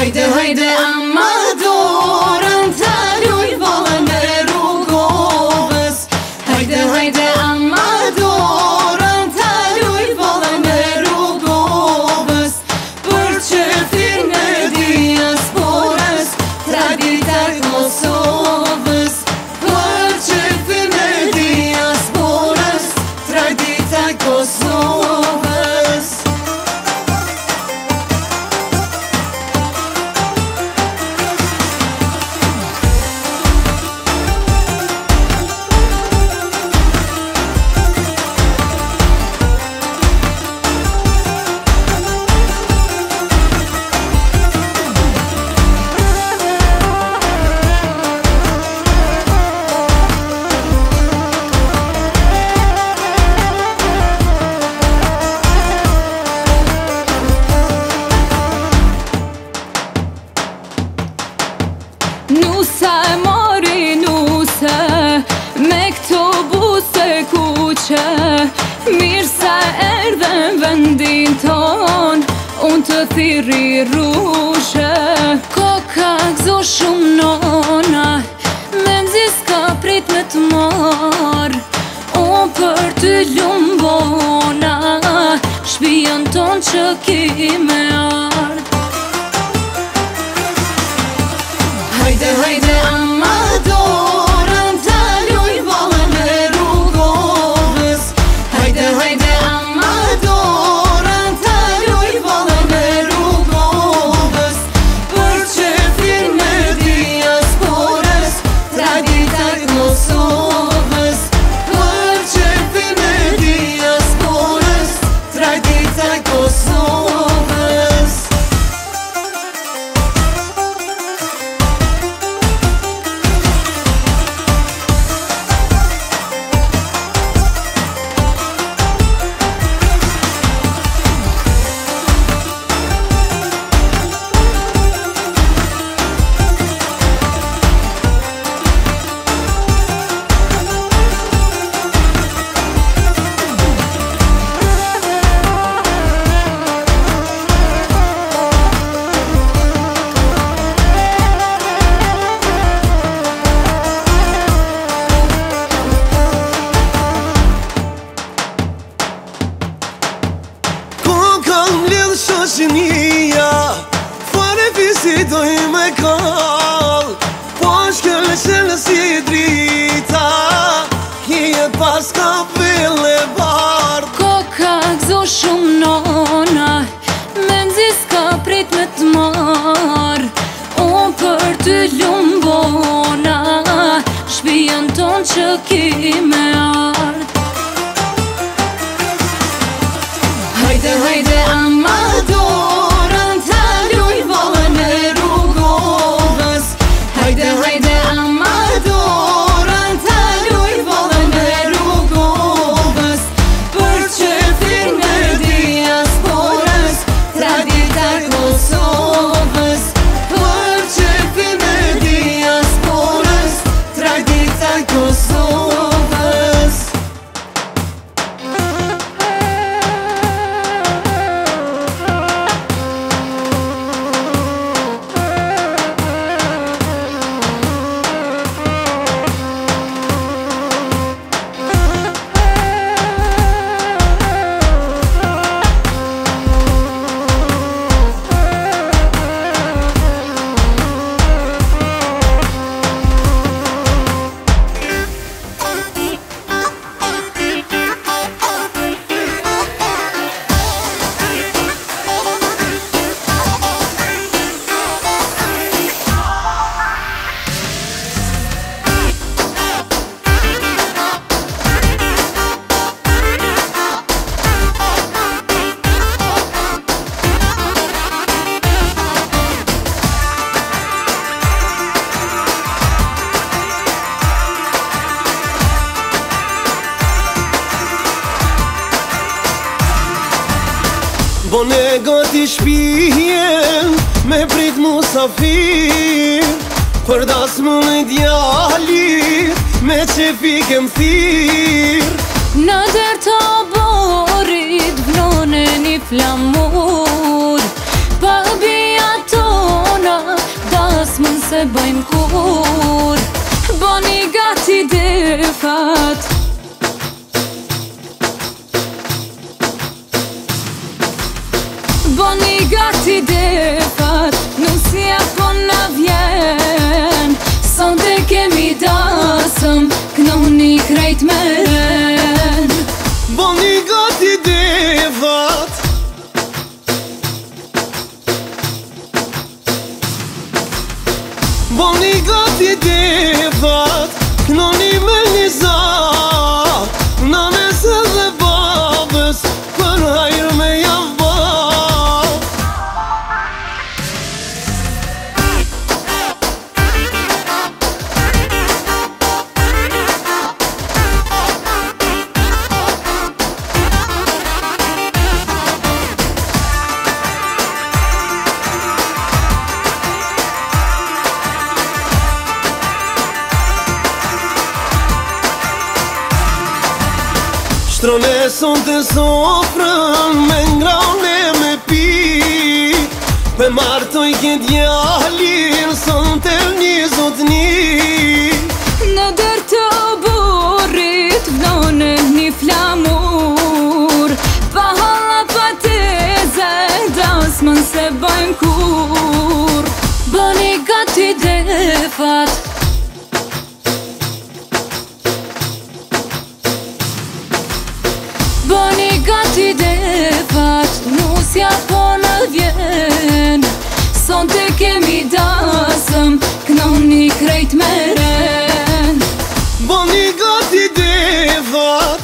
Hajde, hajde, ama dorën ta luj vallën e rrugovës. Hajde, hajde, ama dorën ta luj vallën e rrugovës. Për qëfin e diasporës, tradita Kosovës. Për qëfin e diasporës, tradita Kosovës. Nusa e mori nuse, me këto buse kuqe. Mirë sa erdhe në vendin ton, unë të thiri rushe. Koka gzo shumë nona, me nëzis ka prit me të marë. Unë për ty lumbona, shpijen ton që ki me ardë. Hajde, hajde, ama dorën ta luj vallën e rrugovës. Hajde, hajde, ama dorën ta luj vallën e rrugovës. Për qëfin e diasporës, tradita Kosovës. Për qëfin e diasporës, tradita Kosovës. Shoqënia, fare fisi doj me kall. Po shkëllë qëllë si drita, hijet pas ka vile bardh. Koka gzo shumë nona, me nëzis ka prit me të marë. Unë për ty lumbona, shpijen ton që ki me ardë. Hajde, hajde, ama dorën ta luj vallën e rrugovës. Hajde, hajde, ama dorën ta luj vallën e rrugovës. Për qëfin e diasporës, tradita Kosovës. Për qëfin e diasporës, tradita Kosovës. Bone gati shpijen, me prit musafir. Për das më në djallit, me qefi kem thir. Në der të borit, vlone një flamur. Pa bia ton kur Boni gati defat Boni gati defat Nusja po na vjen Sonte kemi dasëm Knoni krejt meren Boni gati defat Boni gati defat Knoni me njëza Nanes edhe babës Për hajrë me javë Shtrone son të sofrën Me ngrane me pi Me martoj këtë djalin Son të një zotni Në dër të burit Vdone një flamur Pa halla pa teze Dasmën se bajnë kur Boni gati defat Boni gati defat Nusja po në vjen Sonte kemi dasëm Knoni krejt meren Boni gati defat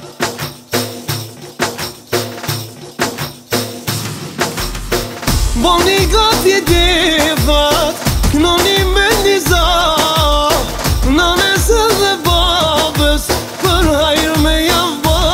Boni gati defat Knoni me njëza Nanes edhe babës Për hajrë me javë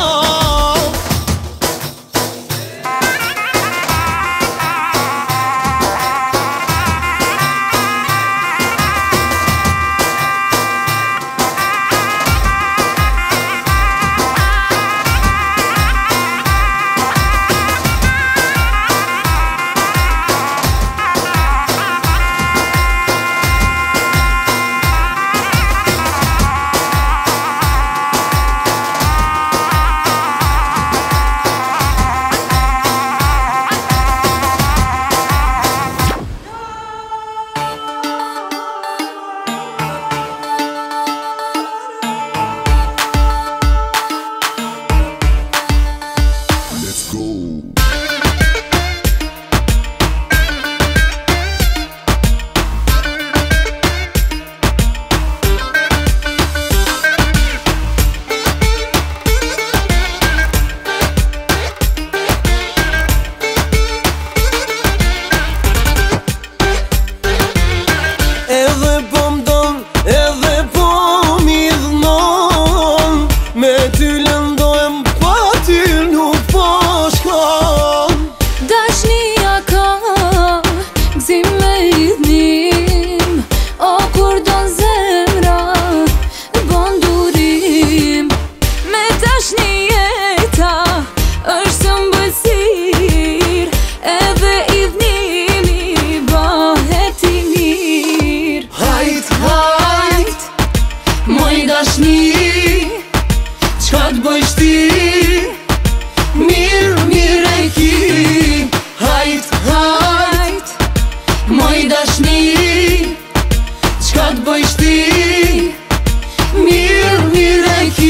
Qka t'bëjsh ti Mirë, mirë e ki Hajt, hajt Moj dashni Qka t'bëjsh ti Mirë, mirë e ki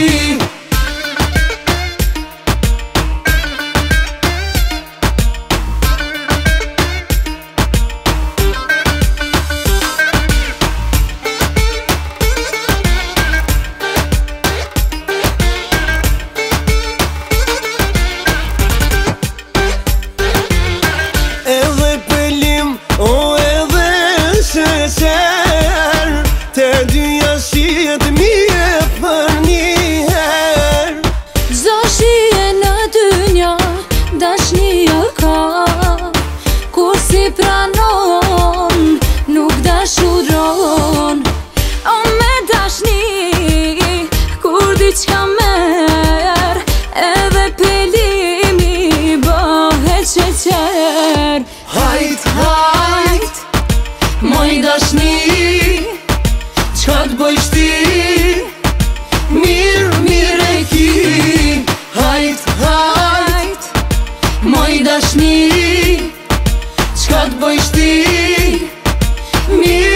Te dyja shihet mije për njëher Zdo shije në dynja Dashnia ka Kur si pranon Nuk dashuron O me dashni Kur diçka mer Edhe pelimi Bëhet sheqer Hajt, hajt Moj dashni Qka t'bojsh ti, mirë e ki. Hajt, hajt, moj dashni, qka t'bojsh ti, mirë